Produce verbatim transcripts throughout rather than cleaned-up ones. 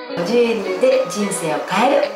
ジュエリーで人生を変える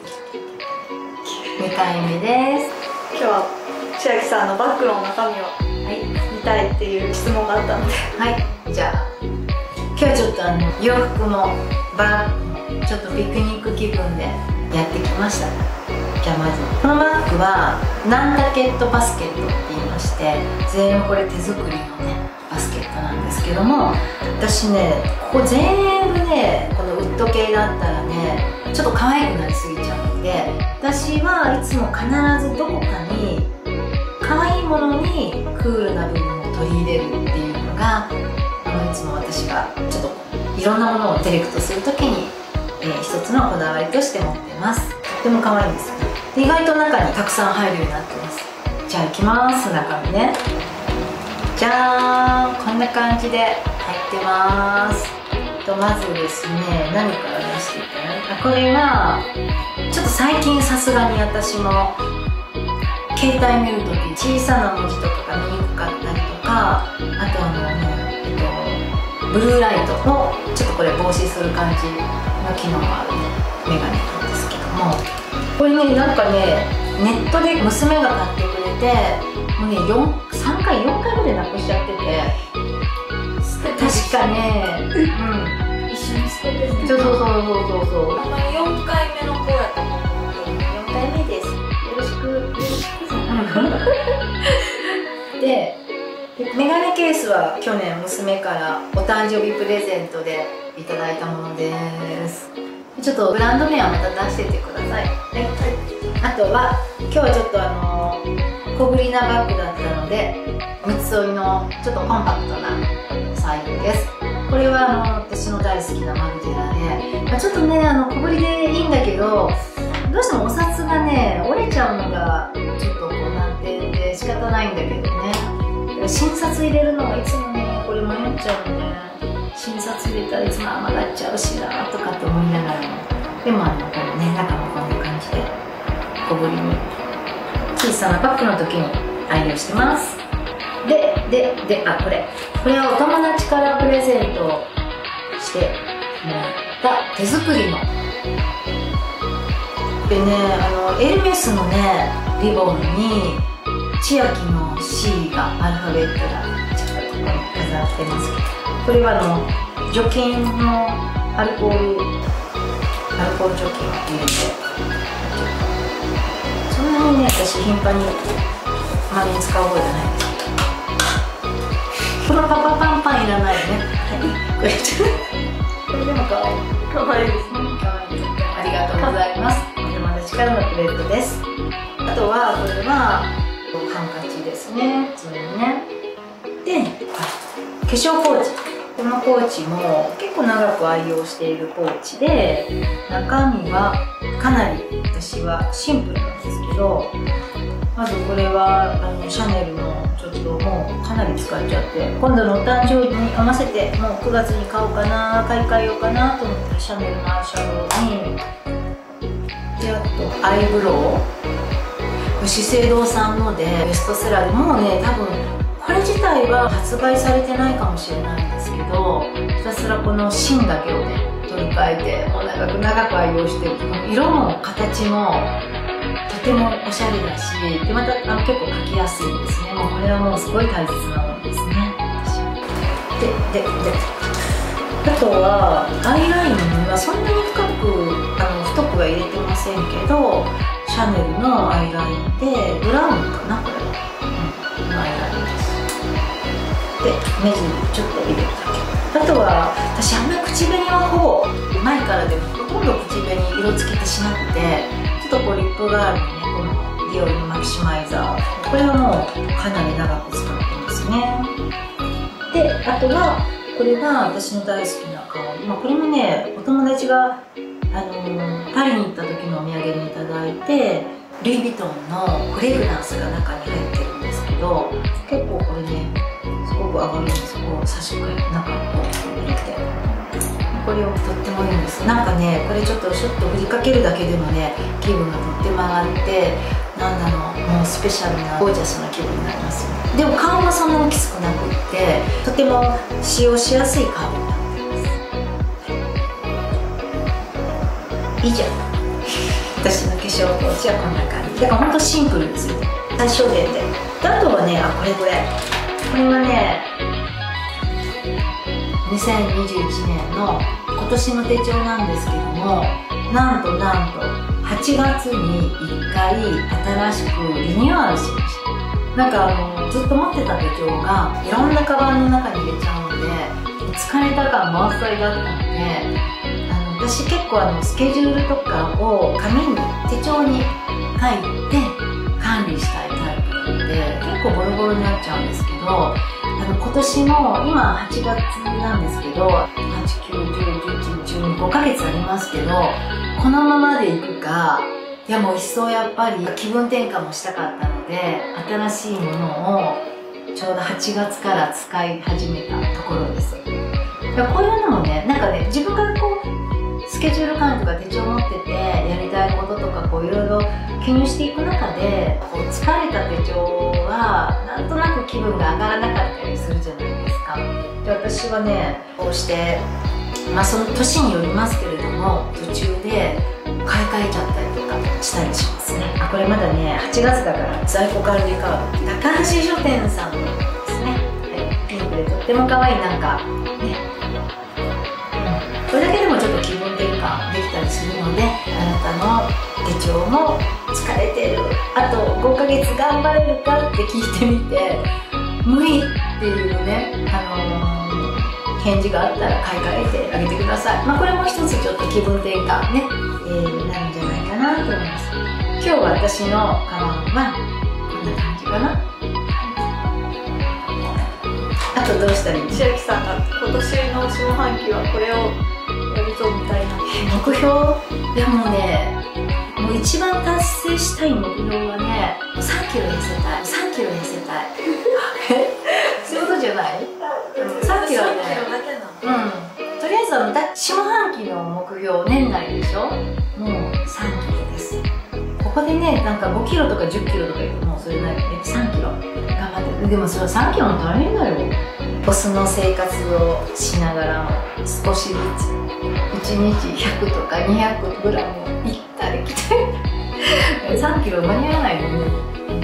にかいめです。 今日は千秋さんのバッグの中身を見たいっていう質問があったので、 はい、じゃあ今日はちょっとあの洋服もバッグもちょっとピクニック気分でやってきました。じゃあまずこのバッグはナンタケットバスケットって言いまして、全部これ手作りのねバスケットなんですけども、私ねここ全部ねこのウッド系だったらねちょっと可愛くなりすぎちゃうので、私はいつも必ずどこかに可愛いものにクールな部分を取り入れるっていうのが、あのいつも私がちょっといろんなものをセレクトするときに、えー、一つのこだわりとして持ってます。とっても可愛いんです。で意外と中にたくさん入るようになってます。じゃあいきます。中身ね、じゃーん、こんな感じで入ってます。とまずですね、何から出していったら、これはちょっと最近さすがに私も携帯見るとき小さな文字とかが見にくかったりとか、あとあのね、えっと、ブルーライトのちょっとこれ防止する感じの機能があるメガネなんですけども、これねなんかねネットで娘が買ってくれて、もうねよんさんかいよんかいぐらいなくしちゃってて、確かね、うん、 一緒に捨ててね。 そうそうそうそうそう。 あんまりよんかいめの子やと思う。 よんかいめです。よろしくよろしく。で、メガネケースは去年娘からお誕生日プレゼントでいただいたものです。ちょっとブランド名はまた出しててください。はい、あとは今日はちょっとあの小ぶりなバッグだったので、三つ折りのちょっとコンパクトなサイズです。これはあの私の大好きなマルジェラで、まあ、ちょっとねあの小ぶりでいいんだけど、どうしてもお札がね折れちゃうのがちょっとこう難点で仕方ないんだけどね、新札入れるのがいつもねこれ迷っちゃうので、新札入れたらいつも余っちゃうしなとかって思いながらも、でもあのこのね中もこんな感じで小ぶりに小さなバッグの時に愛用してます。ででであこれこれはお友達からプレゼントしてもらった手作りの、でねあのエルメスのねリボンに千秋の シー がアルファベットがちょっとここに飾ってますけど、これはあの除菌のアルコールアルコール除菌を入れて、そんなにね私頻繁にあまり使う方じゃないですけど、このパパパンパンいらないよね。はい、これこれでも可愛い可愛いですね。 可愛いです。ありがとうございます。お友達からのプレゼントです。あとはこれはハンカチですね。それね。で、化粧ポーチ。このポーチも結構長く愛用しているポーチで、中身はかなり私はシンプルなんですけど、まずこれはあのシャネルのちょっともうかなり使っちゃって、今度のお誕生日に合わせてもうくがつに買おうかな、買い替えようかなと思ってシャネルのアイシャドウに、であとアイブロウ、資生堂さんのでベストセラーで、もうね多分これ自体は発売されてないかもしれないんですけど、ひたすらこの芯だけをね取り替えてもう長く長く愛用してる。色も形もとてもおしゃれだし、でまたあの結構描きやすいんですね。もうこれはもうすごい大切なものですね。ででであとはアイラインにはそんなに深くあの太くは入れてませんけど、シャネルのアイラインでブラウンかなこれは、うん、のアイラインです。で目尻ちょっと入れるだけ。あとは私あんまり口紅はほぼ前からでもほとんど口紅色つけてしなくて、ちょっとこうリップ代わりにねこのディオールのマキシマイザー、これはもうかなり長く使ってますね。であとはこれが私の大好きな香り、まあ、これもねお友達が、あのー、パリに行った時のお土産にいただいて、ルイ・ヴィトンのフレグランスが中に入ってるんですけど、結構これねすごく上がるんです。こう差し替え中にこう入れて、これをとってもいいんです。なんかねこれちょっとシュッと振りかけるだけでもね気分がとっても上がって、なんだろうもうスペシャルなゴージャスな気分になりますよ。でも顔もそんなにきつくなくって、とても使用しやすいカードになっています。 以上。私の化粧ポーチはこんな感じだから、ほんとシンプルですよ、最小限で。であとはね、あ、これこれこれはね、にせんにじゅういちねんの今年の手帳なんですけども、なんとなんとはちがつにいっかい新しくリニューアルしました。なんかあのずっと持ってた手帳がいろんなカバンの中に入れちゃうので、疲れた感満載だったので、あの私結構あのスケジュールとかを紙に手帳に書いて管理したいタイプなので、結構ボロボロになっちゃうんですけど、あの今年も今はちがつなんですけど、はち、きゅう、じゅう、じゅういち、じゅうに、ごかげつありますけど、このままでいくか、いやもう一層やっぱり気分転換もしたかったので、新しいものをちょうどはちがつから使い始めたところです。こういうのもね、なんかね、自分がこうスケジュール管理とか手帳持っててやりたいこととかこういろいろ記入していく中で、こう疲れた手帳はなんとなく気分が上がらなかったりするじゃないですか。で私はね、こうしてまあその年によりますけれども、途中で買い替えちゃったりとかしたりしますね。あ、これまだねはちがつだから在庫管理カード、高橋書店さんのですね、はい、ピンクでとっても可愛い、なんかね、うん、これだけでもちょっと気分転換できたりするので、あなたの手帳も疲れてる、あとごかげつ頑張れるかって聞いてみて、無理っていうね、あのー、返事があったら買い替えてあげてください。まあこれも一つちょっと気分転換ね、えー、なるんじゃないかなと思います。今日私のカバンはこんな感じかな。あとどうしたらいい？ 千秋さんが今年の下半期はこれをやるぞみたいな目標、いやもうね、もう一番達成したい目標はね、さんキロ痩せたい、さんキロ痩せたいそういうことじゃない？さんキロね、うん、とりあえずは下半期の目標年内でしょ、もうさんキロです。ここでね、なんかごキロとかじゅっキロとか言うともうそれなりにさんキロ頑張ってる。でもそれはさんキロも大変だよ。ボスの生活をしながらも少しずついちにちひゃくとかにひゃくグラム行ったり来たりさんキロ間に合わないのね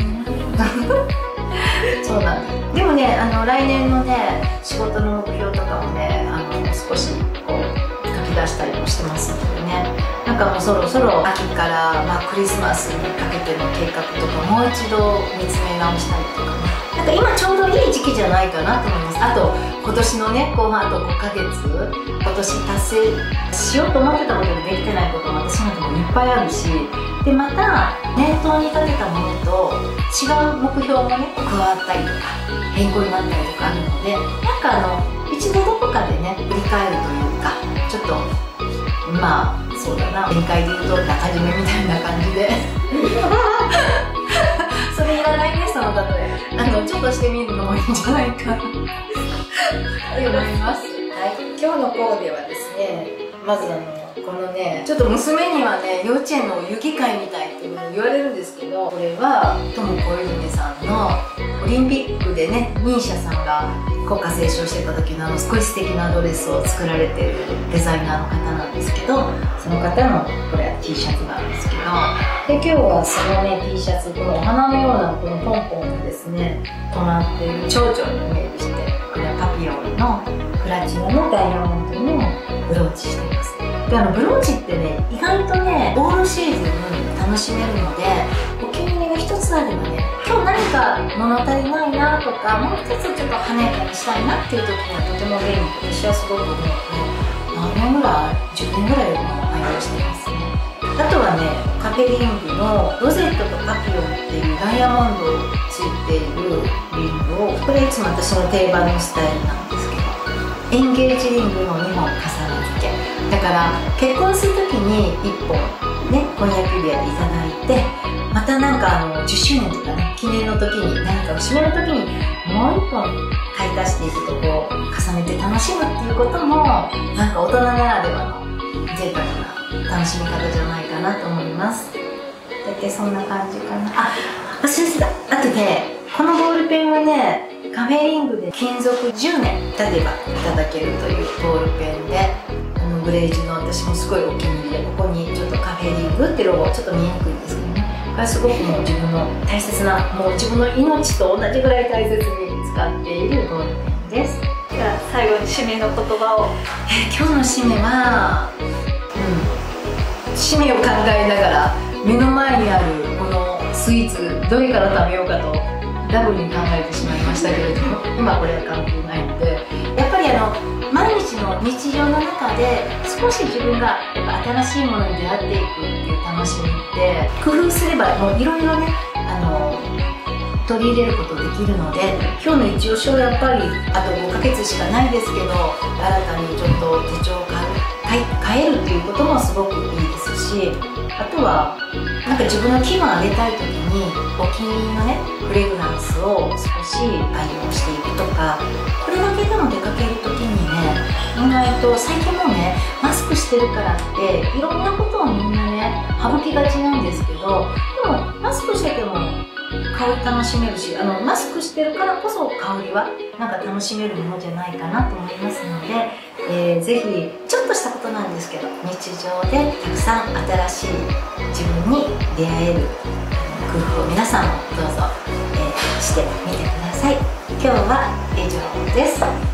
そうなんです。でもね、あの来年のね仕事の目標とかもね、あの少しこう書き出したりもしてますのでね、なんかもうそろそろ秋から、まあ、クリスマスにかけての計画とかもう一度見つめ直したりとかね、なんか今ちょうどいい時期じゃないかなと思います。あと今年のね後半あとごかげつ、今年達成しようと思ってたことでできてないことも私なんかもいっぱいあるし、でまた念頭に立てたものと違う目標もね加わったりとか変更になったりとかあるので、なんかあの一度どこかでね振り返るというか、ちょっとまあそうだな、展開で言うと中締めみたいな感じでそれいらないね、その例え。あのちょっとしてみるのもいいんじゃないかと思います。はい、今日のコーデはですね、まずあのこのね、ちょっと娘にはね幼稚園の遊戯会みたいっていうのを言われるんですけど、これは友小泉さんのオリンピックでねミーシャさんが国歌斉唱してた時のあの少し素敵なドレスを作られてるデザイナーの方なんですけど、その方のこれは T シャツなんですけど、で今日はそのね T シャツ、このお花のようなこのポンポンにですね止まっている蝶々にイメージして、これはパピヨンのプラチナのダイヤモンドのブローチしています。であのブローチってね意外とねオールシーズン楽しめるので、お気に入りが一つあればね、今日何か物足りないなとか、もう一つちょっと華やかにしたいなっていう時にはとても便利。私はすごくね、何年ぐらいじゅうねんぐらいも愛用してますね。あとはね、カペリングのロゼットとパピヨンっていうダイヤモンドついているリングを、これいつも私の定番のスタイルなんですけど、エンゲージリングのにほん重ね付けだから、結婚する時にいっぽんね婚約指輪でいただいて、またなんかあのじゅっしゅうねんとかね記念の時に何かを締める時にもういっぽん買い足していくとこう重ねて楽しむっていうことも、なんか大人ならではの贅沢な楽しみ方じゃないかなと思います。大体そんな感じかな。あ、忘れてた。あとね、このボールペンはね、カフェリングで勤続じゅうねん経てばいただけるというボールペンで、あののグレージュの私もすごいお気に入りで、ここにちょっとカフェリングってロゴちょっと見えにくいんですけどね、これはすごくもう自分の大切な、もう自分の命と同じぐらい大切に使っているゴールペンです。 じゃあ最後に締めの言葉を。 えー、今日の締めは、うん、締めを考えながら目の前にあるこのスイーツどれから食べようかとダブルに考えてしまいましたけれども、今これは関係ないので、やっぱりあの毎日の日常の中で少し自分がやっぱ新しいものに出会っていくっていう楽しみって工夫すればもういろいろね、あの取り入れることできるので、今日の一押しはやっぱりあとごかげつしかないですけど、新たにちょっと手帳を変え、変えるっていうこともすごくいいですし、あとはなんか自分の気分を上げたい時にお気に入りのねフレグランスを少し愛用していくとか、これだけでも出かける時にね、意外と最近もねマスクしてるからっていろんなことをみんなね省きがちなんですけど、でもマスクしてても香り楽しめるし、あのマスクしてるからこそ香りはなんか楽しめるものじゃないかなと思いますので、えー、ぜひちょっとしたことなんですけど日常でたくさん新しい自分に出会える工夫を皆さんもどうぞ、えー、してみてください。今日は以上です。